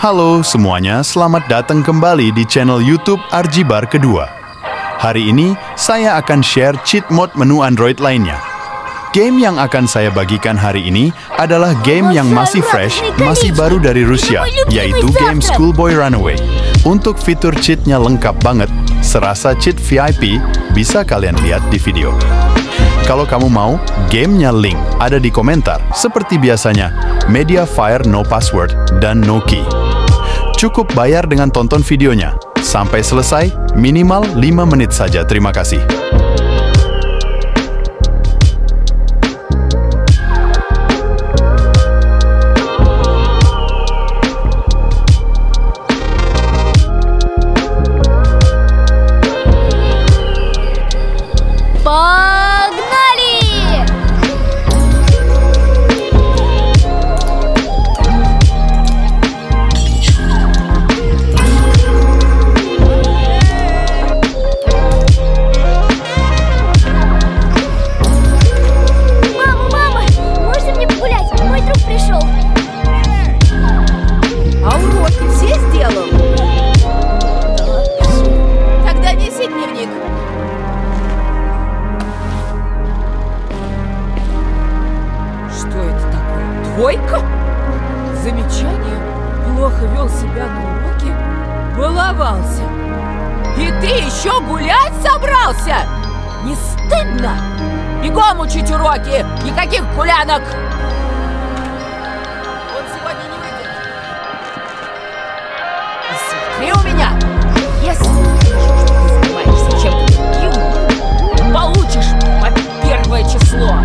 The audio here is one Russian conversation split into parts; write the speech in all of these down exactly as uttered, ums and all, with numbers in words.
Halo semuanya, selamat datang kembali di channel YouTube Arjibar kedua. Hari ini, saya akan share cheat mode menu Android lainnya. Game yang akan saya bagikan hari ini adalah game yang masih fresh, masih baru dari Rusia, yaitu game Schoolboy Runaway. Untuk fitur cheatnya lengkap banget, serasa cheat V I P, bisa kalian lihat di video. Kalau kamu mau, gamenya link ada di komentar, seperti biasanya, Mediafire no password dan no key. Cukup bayar dengan tonton videonya. Sampai selesai, minimal lima menit saja. Terima kasih. Двойка? Замечание? Плохо вел себя на уроке? Баловался. И ты еще гулять собрался? Не стыдно? Бегом учить уроки! Никаких гулянок! Он сегодня не выйдет. Смотри у меня! Если ты занимаешься чем-то другим, получишь по первое число.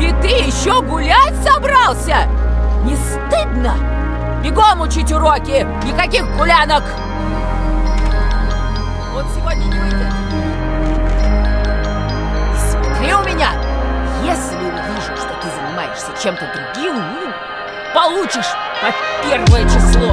И ты еще гулять собрался? Не стыдно? Бегом учить уроки! Никаких гулянок! Вот сегодня не выйдет. Смотри у меня! Если увижу, что ты занимаешься чем-то другим, получишь по первое число.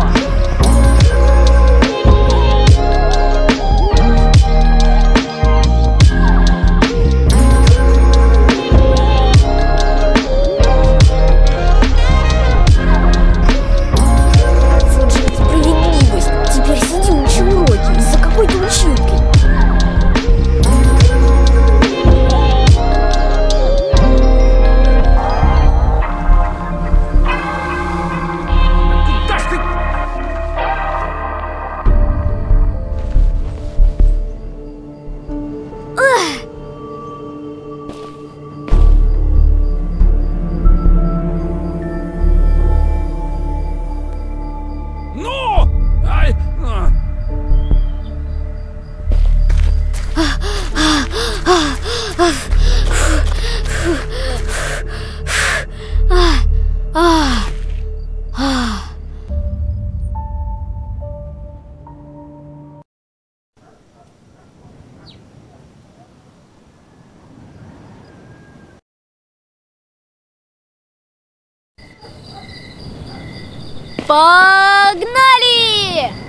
Погнали!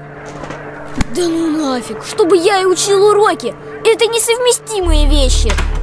Да ну нафиг, чтобы я и учил уроки. Это несовместимые вещи.